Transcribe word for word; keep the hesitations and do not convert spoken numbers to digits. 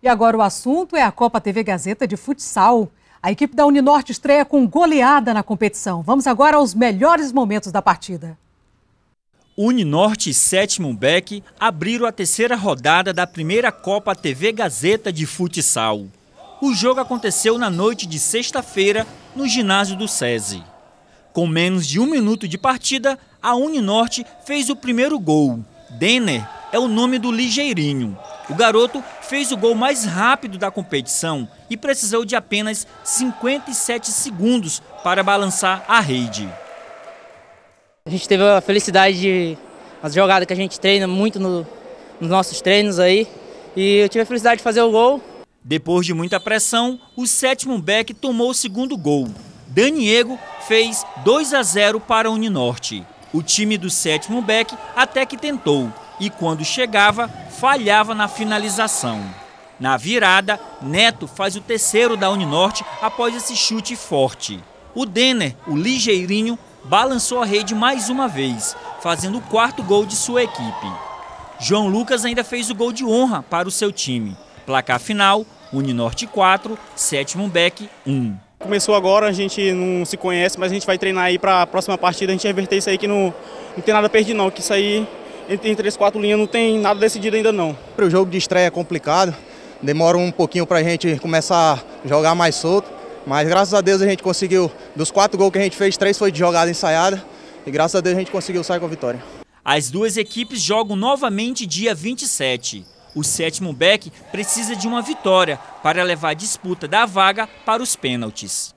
E agora o assunto é a Copa T V Gazeta de futsal. A equipe da Uninorte estreia com goleada na competição. Vamos agora aos melhores momentos da partida. Uninorte e Sétimo Beck abriram a terceira rodada da primeira Copa T V Gazeta de futsal. O jogo aconteceu na noite de sexta-feira no ginásio do SESI. Com menos de um minuto de partida, a Uninorte fez o primeiro gol. Denner é o nome do ligeirinho. O garoto fez o gol mais rápido da competição e precisou de apenas cinquenta e sete segundos para balançar a rede. A gente teve a felicidade de as jogadas que a gente treina muito no, nos nossos treinos aí, e eu tive a felicidade de fazer o gol. Depois de muita pressão, o Sétimo Beck tomou o segundo gol. Daniego fez dois a zero para a Uninorte. O time do Sétimo Beck até que tentou e, quando chegava, falhava na finalização. Na virada, Neto faz o terceiro da Uninorte após esse chute forte. O Denner, o ligeirinho, balançou a rede mais uma vez, fazendo o quarto gol de sua equipe. João Lucas ainda fez o gol de honra para o seu time. Placar final, Uninorte quatro, Sétimo Beck um. Começou agora, a gente não se conhece, mas a gente vai treinar aí para a próxima partida, a gente reverter isso aí que não, não tem nada perdido não, que isso aí entre as quatro linhas não tem nada decidido ainda não. O jogo de estreia é complicado, demora um pouquinho para a gente começar a jogar mais solto, mas graças a Deus a gente conseguiu, dos quatro gols que a gente fez, três foi de jogada ensaiada e graças a Deus a gente conseguiu sair com a vitória. As duas equipes jogam novamente dia vinte e sete. O Sétimo Beck precisa de uma vitória para levar a disputa da vaga para os pênaltis.